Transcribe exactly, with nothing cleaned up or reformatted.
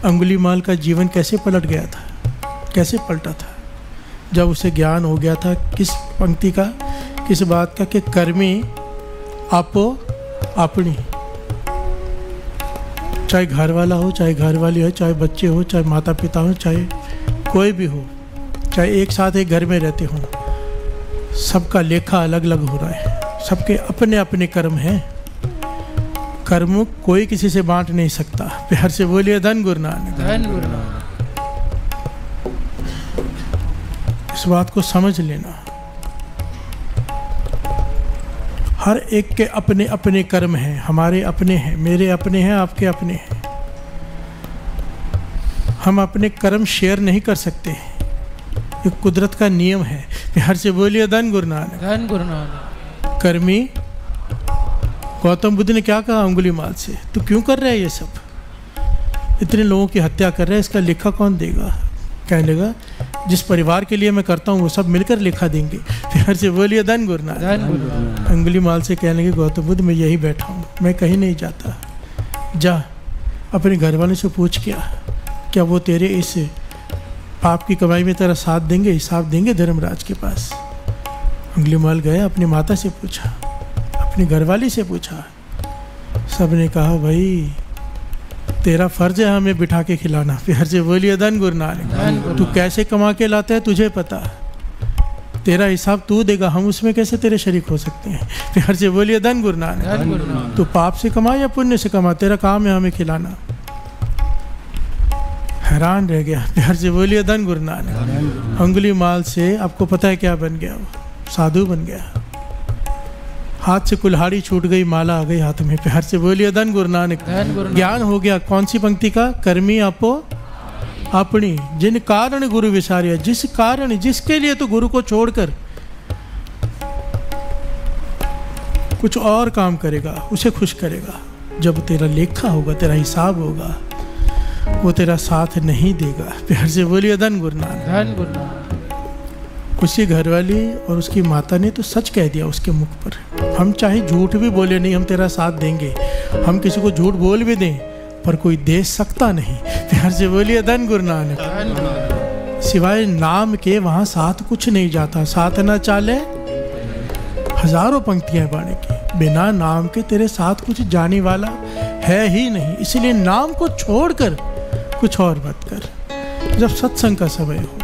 अंगुलीमाल का जीवन कैसे पलट गया था, कैसे पलटा था जब उसे ज्ञान हो गया था किस पंक्ति का, किस बात का कि कर्मी आपो अपनी। चाहे घर वाला हो, चाहे घर वाली हो, चाहे बच्चे हो, चाहे माता पिता हो, चाहे कोई भी हो, चाहे एक साथ एक घर में रहते हो, सबका लेखा अलग अलग हो रहा है। सबके अपने अपने कर्म हैं। कर्म कोई किसी से बांट नहीं सकता। प्यार से बोलिए धन गुरु नानक, धन गुरु नानक। इस बात को समझ लेना। हर एक के अपने अपने कर्म हैं। हमारे अपने हैं, मेरे अपने हैं, आपके अपने हैं। हम अपने कर्म शेयर नहीं कर सकते। ये कुदरत का नियम है। प्यार से बोलिए धन गुरु नानक, धन गुरु नानक। कर्मी गौतम बुद्ध ने क्या कहा अंगुलीमाल से, तू क्यों कर रहा है ये सब, इतने लोगों की हत्या कर रहा है, इसका लेखा कौन देगा? कहने लगा जिस परिवार के लिए मैं करता हूँ वो सब मिलकर लेखा देंगे। प्यार से बोलिए धन गुरु नानक, धन गुरु नानक। अंगुलीमाल से कहने लगे गौतम बुद्ध मैं यही बैठा हूँ, मैं कहीं नहीं जाता। जा अपने घर वालों से पूछ क्या क्या वो तेरे इस पाप की कमाई में तेरा साथ देंगे, हिसाब देंगे धर्मराज के पास। अंगुलीमाल गया, अपनी माता से पूछा, अपनी घरवाली से पूछा। सब ने कहा भाई तेरा फर्ज है हमें बिठा के खिलाना। प्यार से बोलिए धन गुरु नानक। तू कैसे कमा के लाता है तुझे पता, तेरा हिसाब तू देगा, हम उसमें कैसे तेरे शरीक हो सकते हैं। प्यार से बोलिए धन गुरु नानक। तू पाप से कमा या पुण्य से कमा, तेरा काम है हमें खिलाना। हैरान रह गया। प्यार से बोलिए धन गुरु नानक। अंगुलीमाल से आपको पता है क्या बन गया, वो साधु बन गया। हाथ से कुल्हाड़ी छूट गई, माला आ गई हाथ में। प्यार से बोलिए धन गुरु नानक। ज्ञान हो गया कौन सी पंक्ति का, कर्मी आपो अपनी जिन कारण गुरु विसारिया। जिस कारण, जिसके लिए तो गुरु को छोड़कर कुछ और काम करेगा, उसे खुश करेगा। जब तेरा लेखा होगा, तेरा हिसाब होगा, वो तेरा साथ नहीं देगा। प्यार से बोलिए धन गुरु नानक, धन गुरु नानक। उसकी घरवाली और उसकी माता ने तो सच कह दिया उसके मुख पर। हम चाहे झूठ भी बोले नहीं हम तेरा साथ देंगे, हम किसी को झूठ बोल भी दें पर कोई दे सकता नहीं। प्यार से बोलिए धन गुरु नानक। सिवाय नाम के वहाँ साथ कुछ नहीं जाता। साथ ना चाले हजारों पंक्तियां बाणी की, बिना नाम के तेरे साथ कुछ जाने वाला है ही नहीं। इसलिए नाम को छोड़कर कुछ और मत कर। जब सत्संग का समय हो,